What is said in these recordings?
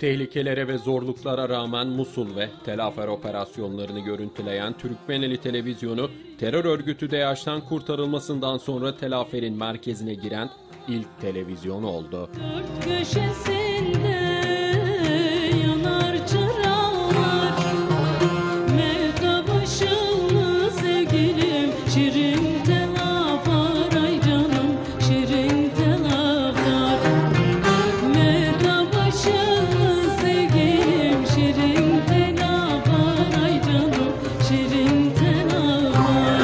tehlikelere ve zorluklara rağmen Musul ve Tel Afer operasyonlarını görüntüleyen Türkmeneli Televizyonu, terör örgütü DAEŞ'ten kurtarılmasından sonra Tel Afer'in merkezine giren ilk televizyon oldu. Dört köşesinde yanar çıralar, mehtap ışığlı sevgilim, şirin Tel Afer, ay canım şirin Tel Afer. Mehtap ışığlı sevgilim, şirin Tel Afer, ay canım şirin Tel Afer.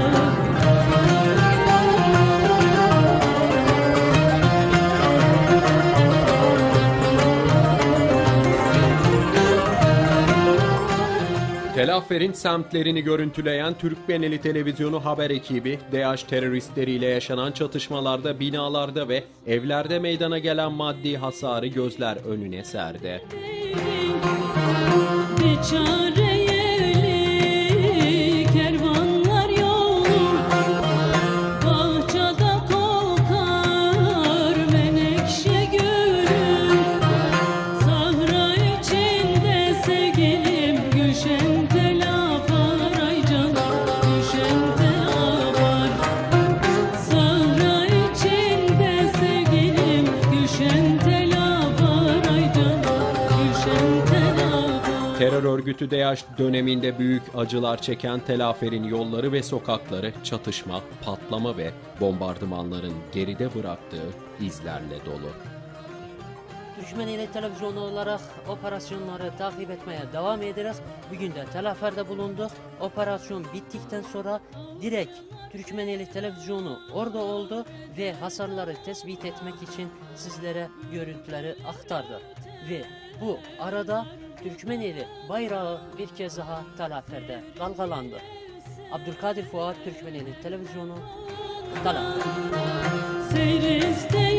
Tel Afer'in semtlerini görüntüleyen Türkmeneli Televizyonu haber ekibi, DAEŞ teröristleriyle yaşanan çatışmalarda binalarda ve evlerde meydana gelen maddi hasarı gözler önüne serdi. Biçare yeli kervanlar yolur, bahçede kokar menekşe gülü, sahra içinde sevgilim Gülşen Tel Afer, ay canım Gülşen Tel Afer. Sahra içinde sevgilim Gülşen Tel Afer, ay canım Gülşen Tel Afer. Terör örgütü DAEŞ döneminde büyük acılar çeken Tel Afer'in yolları ve sokakları çatışma, patlama ve bombardımanların geride bıraktığı izlerle dolu. Türkmeneli Televizyonu olarak operasyonları takip etmeye devam ederiz. Bugün de Tel Afer'de bulunduk. Operasyon bittikten sonra direkt Türkmeneli Televizyonu orada oldu ve hasarları tespit etmek için sizlere görüntüleri aktardı. Ve bu arada Türkmeneli bayrağı bir kez daha Tel Afer'de dalgalandı. Abdülkadir Fuat, Türkmeneli Televizyonu, Tel Afer. Seyir iste